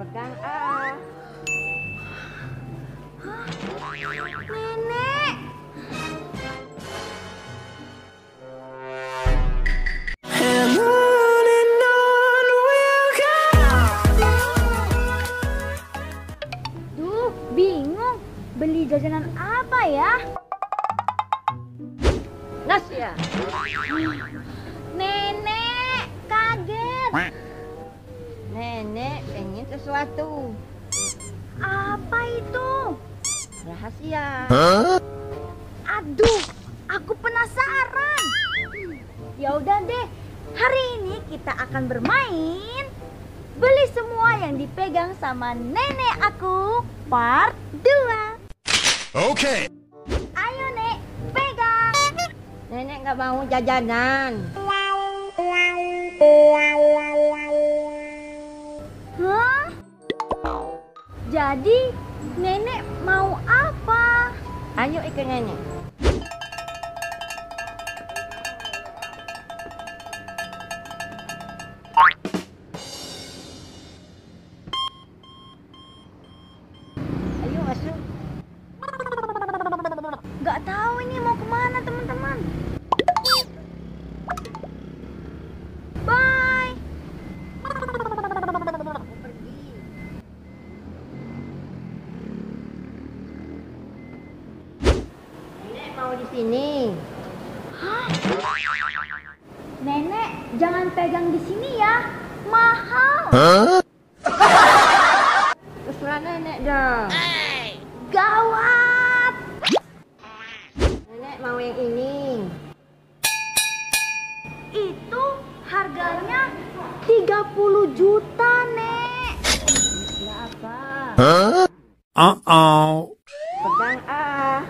Pegang A. Hah? Nenek. Duh, bingung. Beli jajanan apa ya? Nas ya. Nenek, kaget. Nenek pengen sesuatu. Apa itu? Rahasia. Aduh, aku penasaran. Ya udah deh, hari ini kita akan bermain beli semua yang dipegang sama nenek aku part 2. Okay. Ayo Nek, pegang. Nenek nggak mau jajanan. Hah? Jadi nenek mau apa? Ayo ikut nenek. Ayo masuk. Gak tahu ini mau kemana teman-teman. Bye. Nenek mau di sini. Hah? Nenek, jangan pegang di sini ya. Mahal. Terserah nenek dong. Gawat. Nenek mau yang ini. Itu harganya 30 juta, Nek. Ya apa? Uh-oh. Pegang A.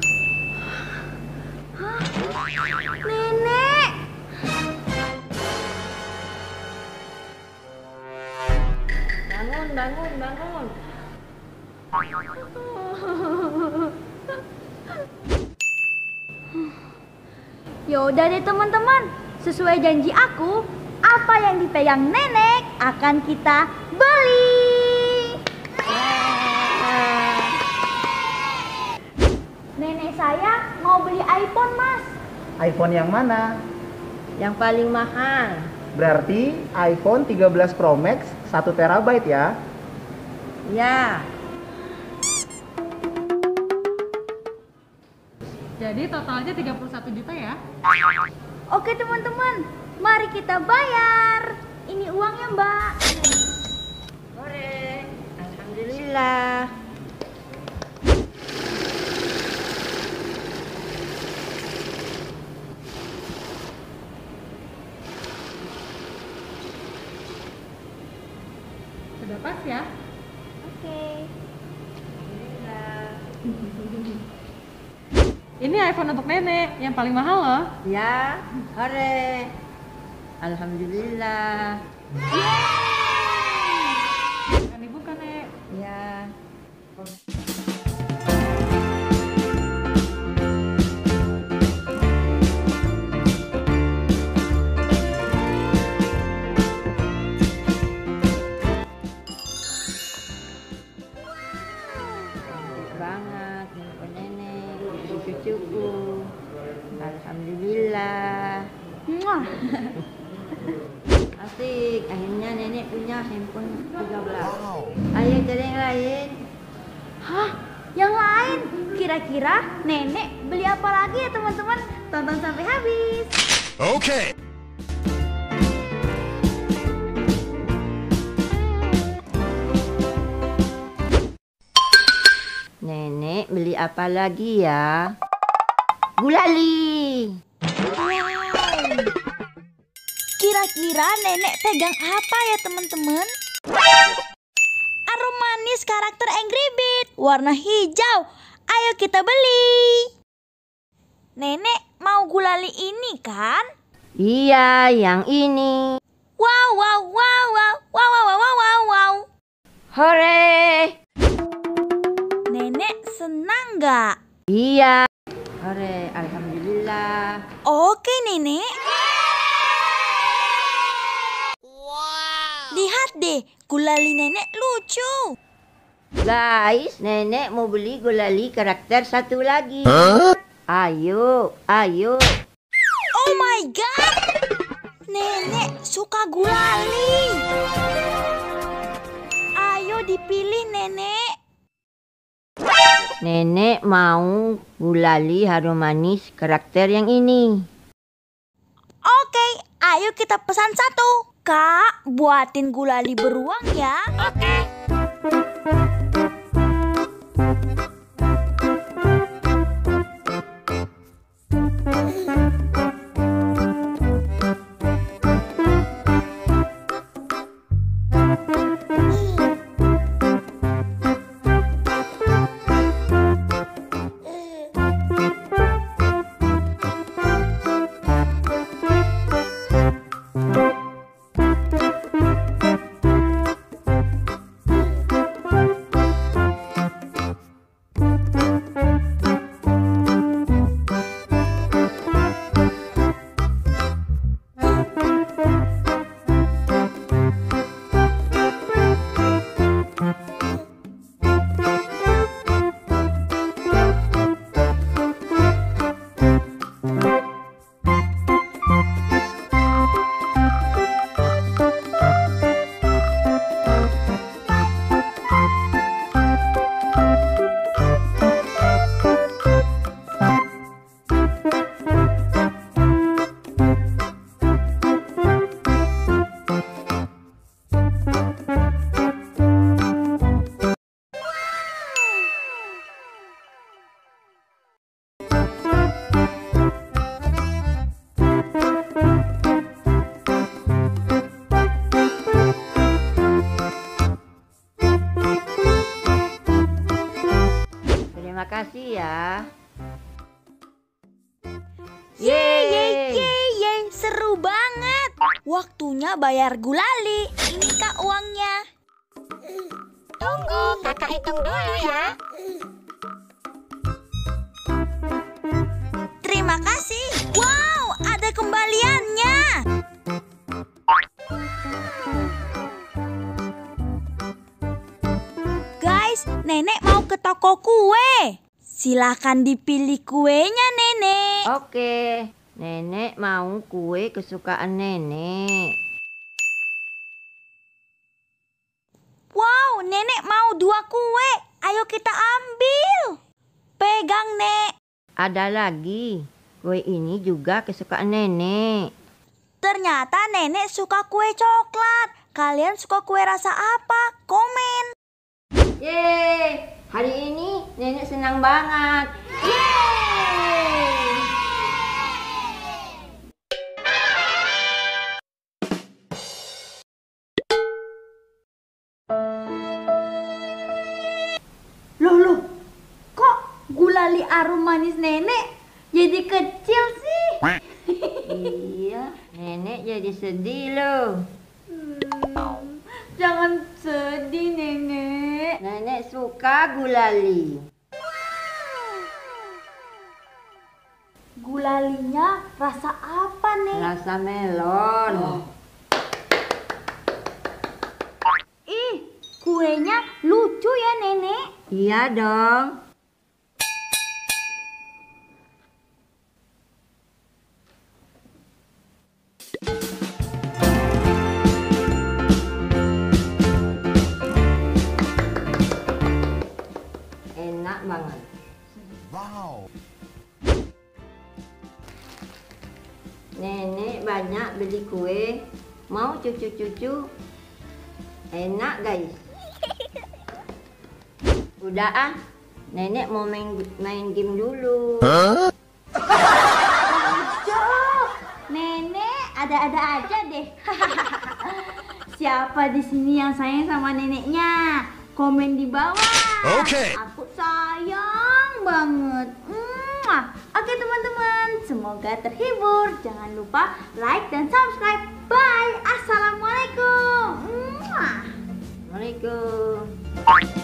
Hah? Nenek. Bangun, bangun, bangun. Ya udah deh teman-teman, sesuai janji aku, apa yang dipegang nenek akan kita beli. Nenek saya mau beli iPhone, Mas. iPhone yang mana? Yang paling mahal. Berarti iPhone 13 Pro Max 1 TB ya? Ya. Jadi totalnya 31 juta ya? Oke teman-teman, mari kita bayar. Ini uangnya, Mbak. Sore. Alhamdulillah. Sudah pas ya? Oke. Ini iPhone untuk nenek, yang paling mahal loh. Ya. Sore. Alhamdulillah. Kan ibu kan, Nek? Ya. Cantik banget handphone nenek, cucuku. Alhamdulillah. Muah. Asik, akhirnya nenek punya handphone 13. Ayo cari yang lain. Hah? Yang lain? Kira-kira nenek beli apa lagi ya teman-teman? Tonton sampai habis. Okay. Nenek beli apa lagi ya? Gulali. Kira-kira nenek pegang apa ya teman-teman? Aroma manis karakter Angry Bird warna hijau. Ayo kita beli. Nenek mau gulali ini kan? Iya, yang ini. Wow wow wow wow wow wow wow wow wow. Hore. Nenek senang nggak? Iya. Hore, alhamdulillah. Oke nenek. Lihat deh, gulali nenek lucu. Guys, nenek mau beli gulali karakter satu lagi. Ayo, ayo. Oh my god, nenek suka gulali. Ayo dipilih nenek. Nenek mau gulali harum manis karakter yang ini. Oke, ayo kita pesan satu. Kak, buatin gulali beruang ya. Oke. Terima kasih ya. Yeay, seru banget. Waktunya bayar gulali. Ini Kak uangnya. Tunggu, kakak hitung dulu ya. Terima kasih. Wow, ada kembaliannya. Guys, nenek mau ke toko kue. Silahkan dipilih kuenya, nenek. Oke, nenek mau kue kesukaan nenek. Wow, nenek mau 2 kue. Ayo kita ambil. Pegang, Nek. Ada lagi, kue ini juga kesukaan nenek. Ternyata nenek suka kue coklat. Kalian suka kue rasa apa? Komen. Yeay, hari ini nenek senang banget. Yeay! Loh, kok gulali arum manis nenek jadi kecil sih? Iya, nenek jadi sedih loh. Jangan sedih, nenek. Nenek suka gulali. Gulalinya rasa apa, Nek? Rasa melon. Ih, kuenya lucu ya, nenek. Iya dong. Enak banget. Wow. Nenek banyak beli kue. Mau cucu-cucu? Enak guys. Udah ah, nenek mau main game dulu. Nenek ada-ada aja deh. Siapa di sini yang sayang sama neneknya? Komen di bawah. Oke. Aku sayang banget. Oke teman-teman, semoga terhibur. Jangan lupa like dan subscribe. Bye. Assalamualaikum. Assalamualaikum.